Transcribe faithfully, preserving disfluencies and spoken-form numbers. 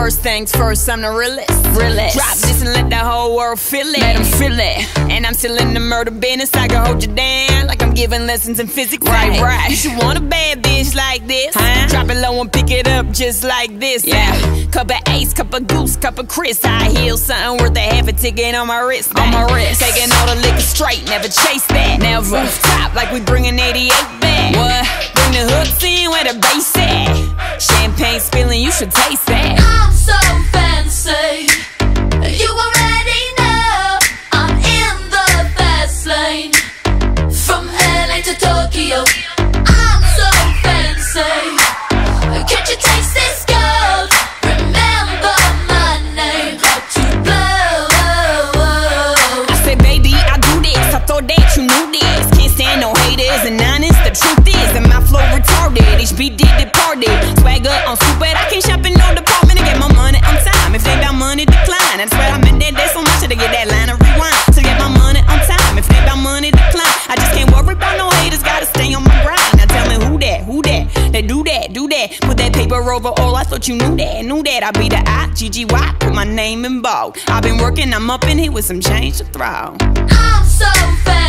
First things first, I'm the realest. realest. Drop this and let the whole world feel it. Let them feel it. And I'm still in the murder business. I can hold you down like I'm giving lessons in physics. Right, right. You should want a bad bitch like this. Huh? Drop it low and pick it up just like this. Yeah. Cup of Ace, cup of Goose, cup of Chris. I heal something worth a half a ticket on my wrist. On my wrist. Taking all the liquor straight, never chase that. Never. Rooftop like we bringing eighty-eight back. What? Bring the hooks in where the bass at. Champagne spilling, you should taste that. I'm so fancy, you already know. I'm in the fast lane, from L A to Tokyo. I'm so fancy, can't you taste this gold? Remember my name, how to blow. I said baby, I do this, I thought that you knew this. Can't stand no haters and honest, the truth is that my flow retarded. H B did departed, swagger on stupid, I can't shop in no department to get my money on time. If they got money, decline. That's why I'm in that day so much to get that line of rewind. To get my money on time. If they got money, decline. I just can't worry about no haters, gotta stay on my grind. Now tell me who that, who that, they do that, do that. Put that paper over all, I thought you knew that, knew that. I be the I, G G Y, put my name in bold. I've been working, I'm up in here with some change to throw. I'm so fast.